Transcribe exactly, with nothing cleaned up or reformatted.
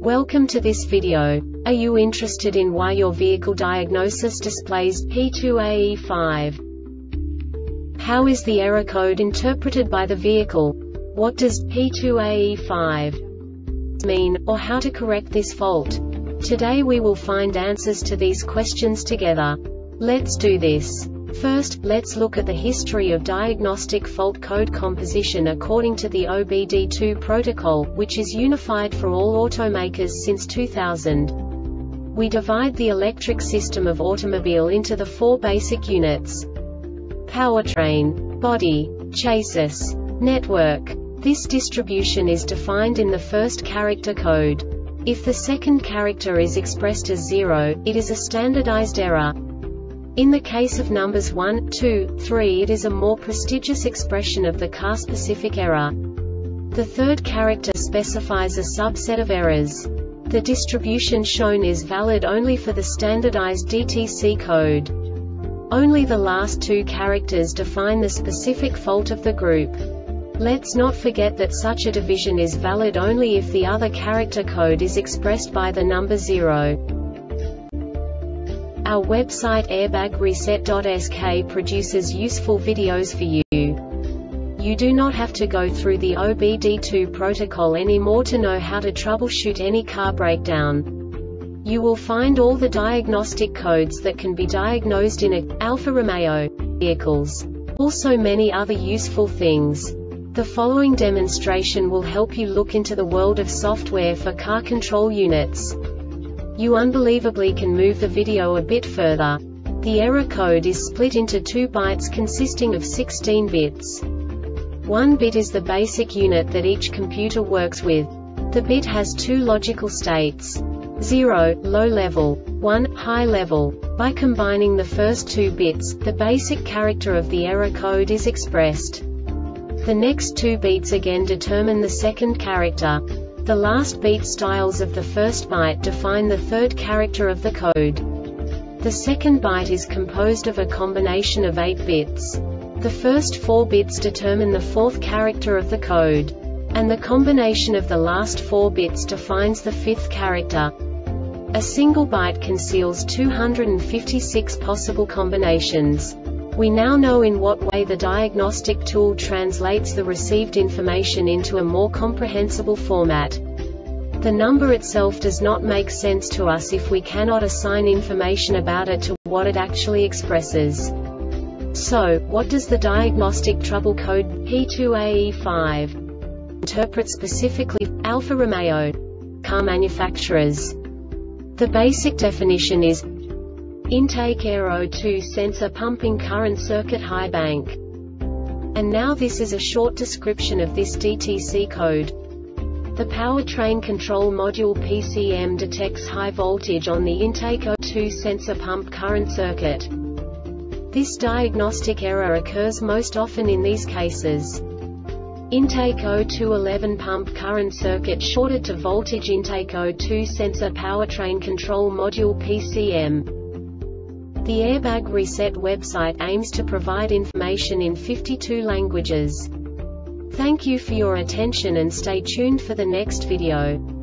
Welcome to this video. Are you interested in why your vehicle diagnosis displays P two A E five? How is the error code interpreted by the vehicle? What does P two A E five mean, or how to correct this fault? Today we will find answers to these questions together. Let's do this. First, let's look at the history of diagnostic fault code composition according to the O B D two protocol, which is unified for all automakers since two thousand. We divide the electric system of automobile into the four basic units: powertrain, body, chassis, network. This distribution is defined in the first character code. If the second character is expressed as zero, it is a standardized error. In the case of numbers one, two, three, it is a more prestigious expression of the car-specific error. The third character specifies a subset of errors. The distribution shown is valid only for the standardized D T C code. Only the last two characters define the specific fault of the group. Let's not forget that such a division is valid only if the other character code is expressed by the number zero. Our website airbag reset dot S K produces useful videos for you. You do not have to go through the O B D two protocol anymore to know how to troubleshoot any car breakdown. You will find all the diagnostic codes that can be diagnosed in a Alfa Romeo vehicles. Also many other useful things. The following demonstration will help you look into the world of software for car control units. You unbelievably can move the video a bit further. The error code is split into two bytes consisting of sixteen bits. One bit is the basic unit that each computer works with. The bit has two logical states: zero, low level, one, high level. By combining the first two bits, the basic character of the error code is expressed. The next two beats again determine the second character. The last beat styles of the first byte define the third character of the code. The second byte is composed of a combination of eight bits. The first four bits determine the fourth character of the code. And the combination of the last four bits defines the fifth character. A single byte conceals two hundred fifty-six possible combinations. We now know in what way the diagnostic tool translates the received information into a more comprehensible format. The number itself does not make sense to us if we cannot assign information about it to what it actually expresses. So, what does the diagnostic trouble code P two A E five interpret specifically for Alfa Romeo car manufacturers? The basic definition is intake air O two sensor pumping current circuit high bank. And now this is a short description of this D T C code. The powertrain control module P C M detects high voltage on the intake O two sensor pump current circuit. This diagnostic error occurs most often in these cases: intake O two eleven pump current circuit shorted to voltage intake O two sensor powertrain control module P C M. The Airbag Reset website aims to provide information in fifty-two languages. Thank you for your attention and stay tuned for the next video.